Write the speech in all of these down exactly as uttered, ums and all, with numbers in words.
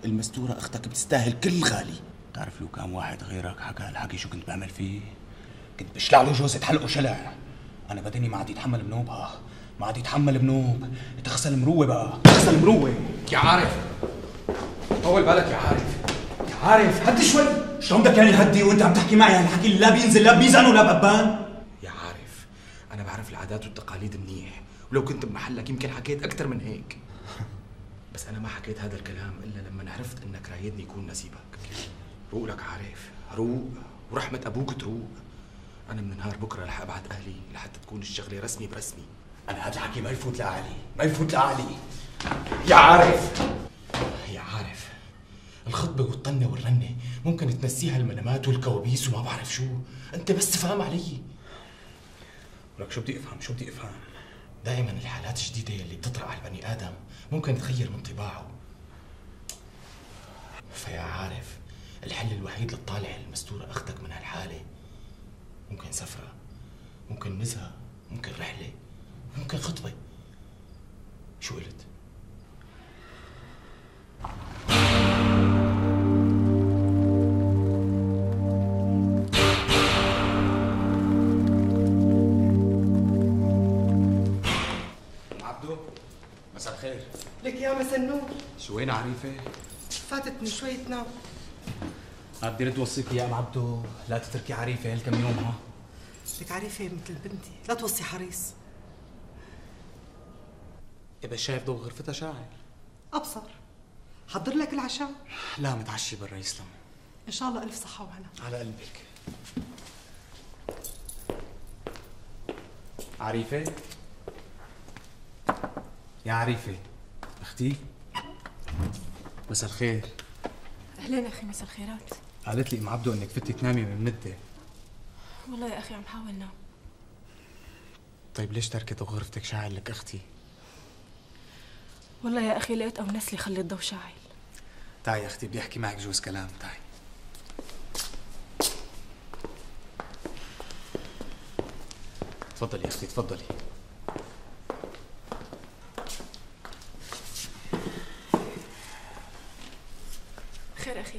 المستورة اختك بتستاهل كل غالي. بتعرف لو كان واحد غيرك حكى هالحكي شو كنت بعمل فيه؟ كنت بشلع له جوزة حلقه شلع. انا بدني ما عاد يتحمل بنوبها، ما عاد يتحمل بنوب. تغسل مروه بقى، تغسل مروه. يا عارف طول بالك يا عارف، يا عارف هدي شوي. شلون بدك يعني هدي وانت عم تحكي معي هالحكي اللي لا بينزل لا بميزان ولا بأبان؟ يا عارف انا بعرف العادات والتقاليد منيح، ولو كنت بمحلك يمكن حكيت اكثر من هيك، بس انا ما حكيت هذا الكلام الا لما عرفت انك رايدني يكون نسيبك. روق لك عارف، روق ورحمة ابوك تروق. انا من نهار بكره رح ابعت اهلي لحتى تكون الشغله رسمي برسمي. انا هذا الحكي ما يفوت لأهلي، ما يفوت لأهلي. يا عارف يا عارف الخطبة والطنة والرنة ممكن تنسيها المنامات والكوابيس وما بعرف شو، انت بس فهم علي. ولك شو بدي افهم، شو بدي افهم؟ دائما الحالات الجديدة اللي بتطرأ على البني آدم ممكن تغير من طباعه. فيا عارف الحل الوحيد لتطالع المستورة أختك من هالحالة ممكن سفرة، ممكن نزهة، ممكن رحلة، ممكن خطبة. شو قلت؟ مساء الخير. لك يا مساء النور. شو وين عريفة؟ فاتتني شوية نوم. بدي رد وصيك يا ام عبدو لا تتركي عريفة هالكم يوم. ها لك عريفة مثل بنتي، لا توصي حريص. إذا شايف ضوء غرفتها شاعل. أبصر. حضر لك العشاء؟ لا متعشي برا يسلم. إن شاء الله ألف صحة وهنا. على قلبك. عريفة؟ يا عريفة اختي مساء الخير. اهلين اخي، مساء الخيرات. قالت لي ام عبدو انك فتي تنامي من مده. والله يا اخي عم حاول نام. طيب ليش تركت غرفتك شاعل لك اختي؟ والله يا اخي لقيت اونس لي خلي الضو شاعل. تعي يا اختي بدي احكي معك جوز كلام. تعي تفضلي يا اختي تفضلي. خير اخي؟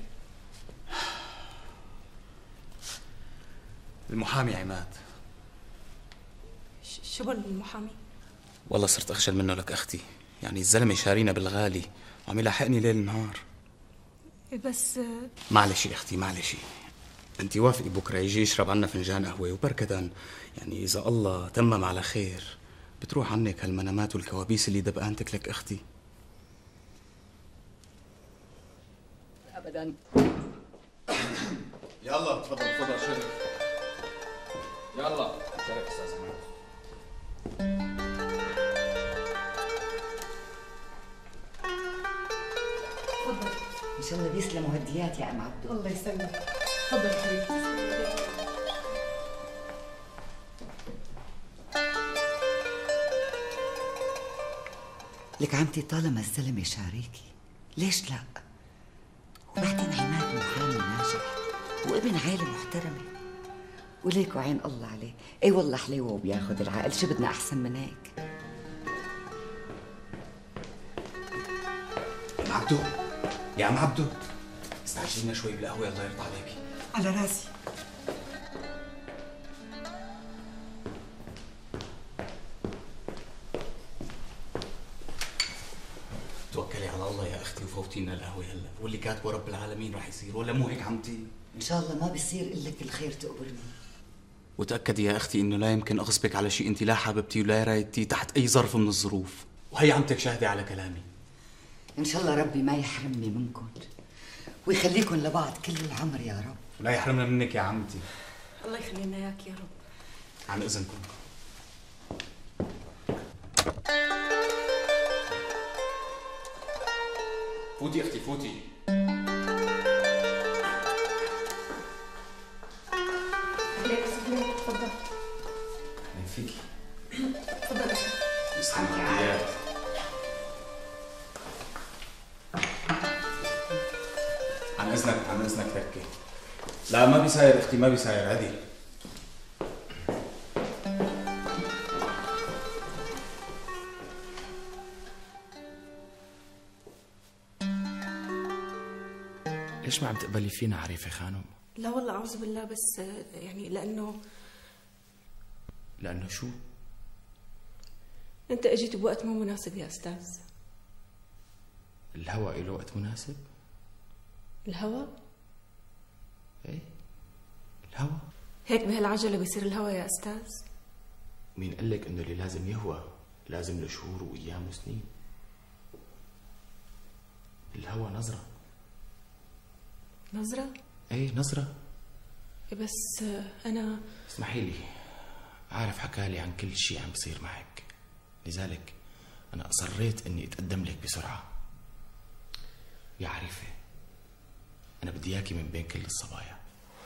المحامي عماد. شو بقول المحامي؟ والله صرت اخجل منه لك اختي، يعني الزلمه شارينا بالغالي وعم يلاحقني ليل نهار. بس معلش يا اختي معلش، انت وافقي بكره يجي يشرب عنا فنجان قهوه وبركدا، يعني اذا الله تمم على خير بتروح عنك هالمنامات والكوابيس اللي دبقانتك لك اختي. ابدا. يلا تفضل تفضل شرف. يلا شرف استاذ عماد. تفضل. ان شاء الله بيسلموا هديات يا ام عبدو. الله يسلمك. تفضل حبيبتي. لك عمتي طالما الزلمه شاريكي ليش لا؟ وبعدين عماد محامي ناجح وابن عائله محترمه، وليك وعين الله عليه. اي والله حليوه وبياخذ العقل، شو بدنا احسن من هيك؟ يا عم عبدو يا عم عبدو استعجلنا شوي بالقهوه الله يرضى عليكي. على راسي. توكلي على الله يا اختي وفوتي لنا القهوه هلا، واللي كاتبه رب العالمين رح يصير، ولا مو هيك عمتي؟ ان شاء الله ما بيصير الا كل خير تقبرني. وتأكدي يا أختي إنه لا يمكن أغصبك على شيء أنت لا حاببتيه ولا رايدتيه تحت أي ظرف من الظروف، وهي عمتك شاهدة على كلامي. ان شاء الله ربي ما يحرمني منكم ويخليكم لبعض كل العمر يا رب. ولا يحرمنا منك يا عمتي. الله يخلي لنا اياك يا رب. عن إذنكم. فوتي اختي فوتي. تفضل. اهلا فيكي. تفضل اخي. يسلمك اياك. عن اذنك عن اذنك تركي. لا ما بيصير اختي ما بيصير عدي. ليش ما عم تقبلي فينا عريفة خانم؟ لا والله أعوذ بالله، بس يعني لأنه لأنه شو؟ أنت أجيت بوقت مو مناسب يا أستاذ. الهوى له وقت مناسب؟ الهوى؟ ايه الهوى. هيك بهالعجلة بيصير الهوى يا أستاذ؟ مين قال لك إنه اللي لازم يهوى لازم له شهور وأيام وسنين؟ الهوى نظرة. نظرة؟ ايه نظرة. بس أنا اسمحي لي، عارف حكالي عن كل شيء عم بصير معك، لذلك أنا أصريت إني أتقدم لك بسرعة. يا عريفة، أنا بدي إياكي من بين كل الصبايا.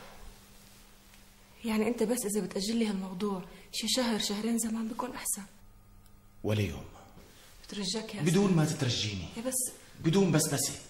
يعني أنت بس إذا بتأجل لي هالموضوع شي شهر شهرين زمان بيكون أحسن. ولا يوم. بترجاك يا بدون ما تترجيني، بس بدون بسبسة.